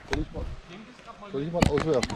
Soll ich mal auswerfen?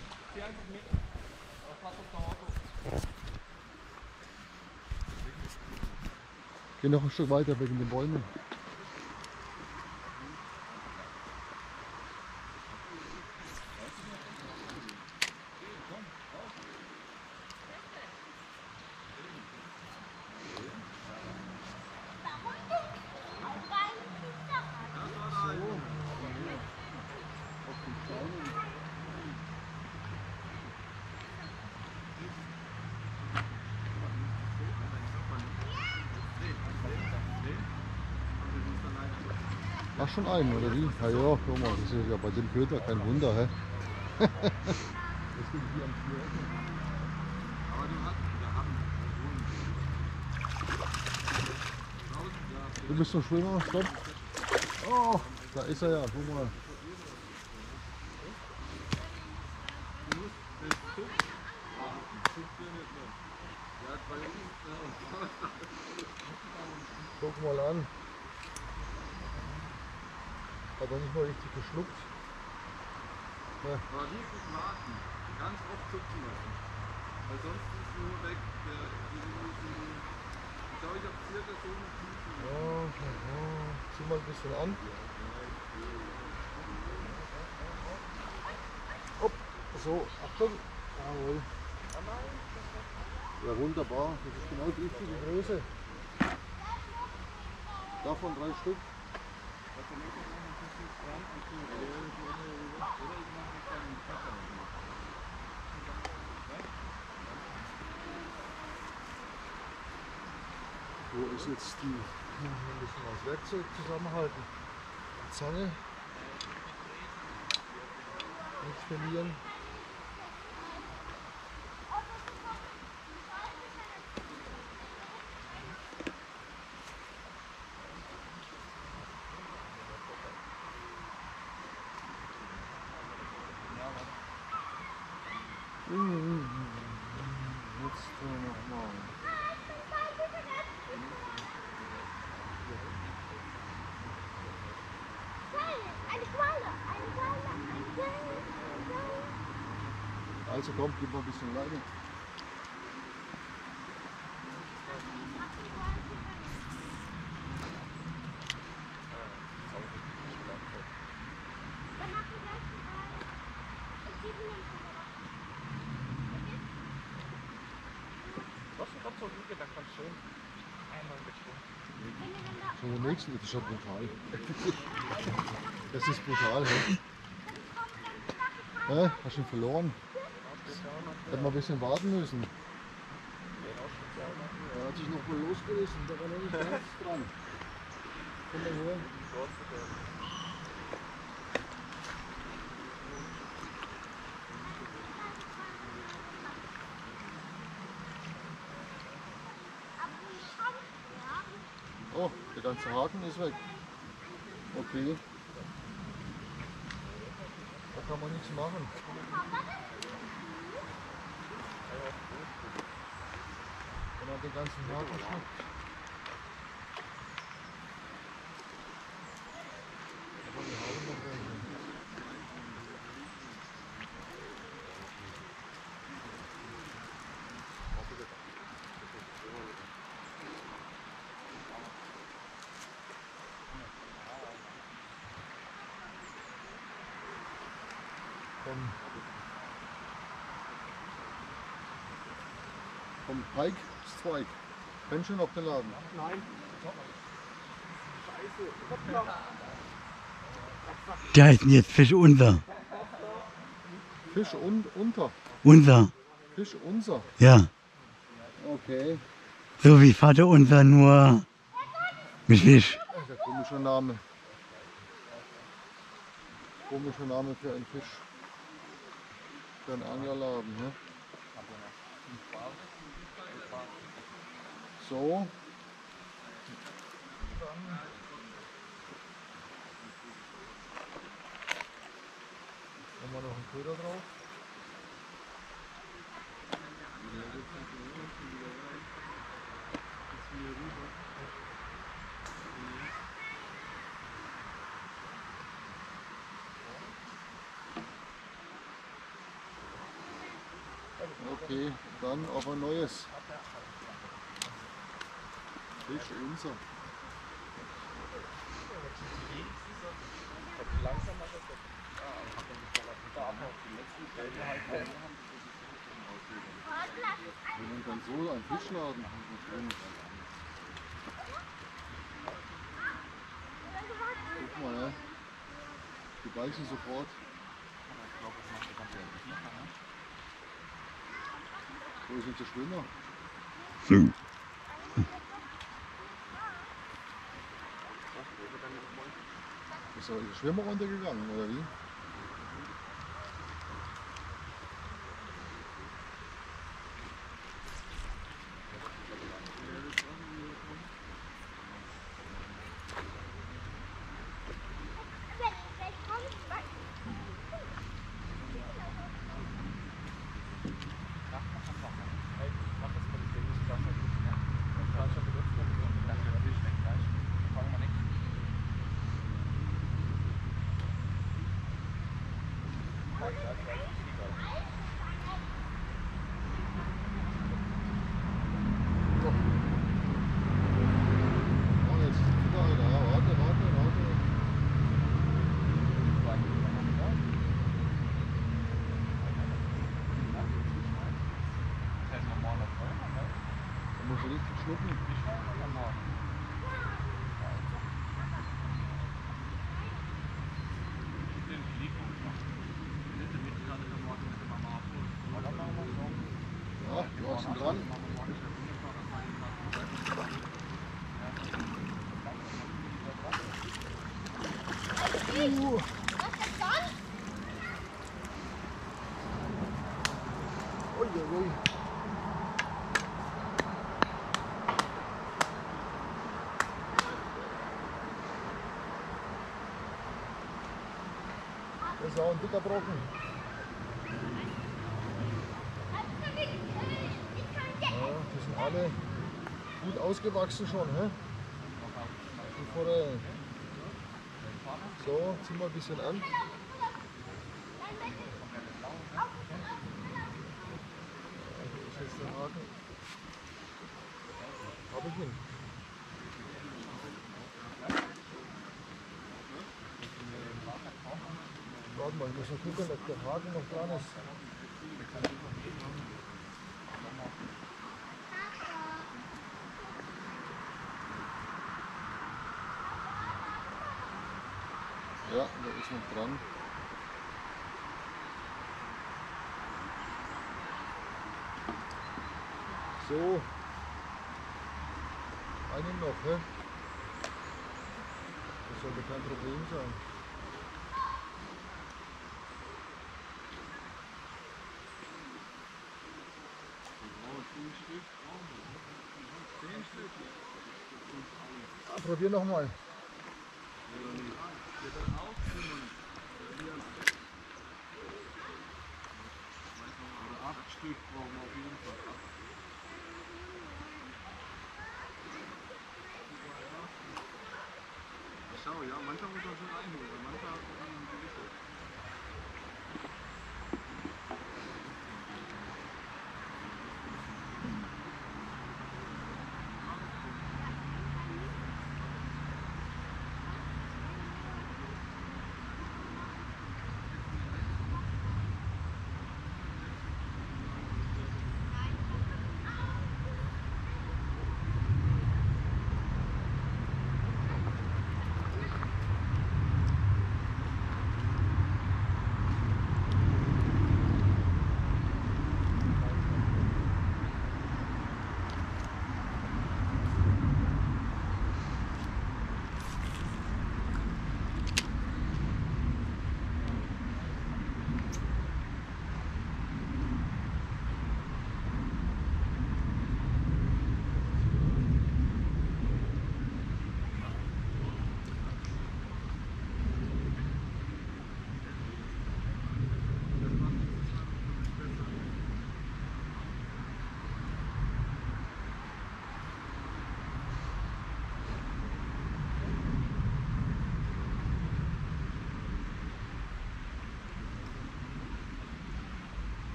Geh noch ein Stück weiter wegen den Bäumen. Mach schon einen, oder wie? Ja, ja, guck mal, das ist ja bei dem Köter kein Wunder, hä? Das sind die am Tier. Du bist zum Schwimmer, stopp. Oh, da ist er ja, guck mal. Guck mal an. Hat er nicht mal richtig geschluckt. Ja. Aber wirklich warten, ganz oft zupfen lassen. Weil sonst ist nur weg. Ich glaube, ich habe circa so eine Tiefe. Zieh mal ein bisschen an. Hopp, so, Achtung. Jawohl. Ja, wunderbar. Das ist genau die richtige Größe. Davon 3 Stück. Wo ist jetzt die? Wir müssen das Werkzeug zusammenhalten. Zange. Nicht verlieren. Jetzt nochmal. Also kommt, gib mal ein bisschen Leine. So, der nächste, das ist schon brutal. Das ist brutal, hä? Ja, hast du ihn verloren? Hätten wir ein bisschen warten müssen. Er hat sich noch mal losgerissen, da war noch nicht ganz dran. Komm mal her. Oh, der ganze Haken ist weg. Okay. Da kann man nichts machen. Wenn er den ganzen Haken schluckt. Aber wir haben noch welche. Vom Pike-Zweig. Kennst du noch den Laden? Nein. Die heißen jetzt Fisch unser. Fisch und unter. Unser, Fisch unser. ja. Okay. So wie Vater unser, nur mit Fisch. Das ist ein komischer Name. Komischer Name für einen Fisch. Für einen Anglerladen, ne? So. Haben wir noch einen Köder drauf? Okay, dann auf ein neues. Fisch unser. Wenn man dann so einen Fischladen guck mal, ne? Die beißen sofort. Wo ist jetzt der Schwimmer? So. Ist der Schwimmer runtergegangen, oder wie? Oh, jetzt wieder einer. Ja, warte. Da musst du richtig schlucken. Ja, du hast ihn dran. Ui. Das ist auch ein dicker Brocken. Ja, die sind alle gut ausgewachsen schon. He? Die Forellen. So, ziehen wir ein bisschen an. Hier ist jetzt der Haken. Habe ich ihn. Warte mal, ich muss noch gucken, ob der Haken noch dran ist. Ja, der ist noch dran. So, einen noch, hä? Das sollte kein Problem sein. Ah, probier nochmal. Stück brauchen wir auf jeden Fall. Schau, ja, manchmal muss man schon einholen, manchmal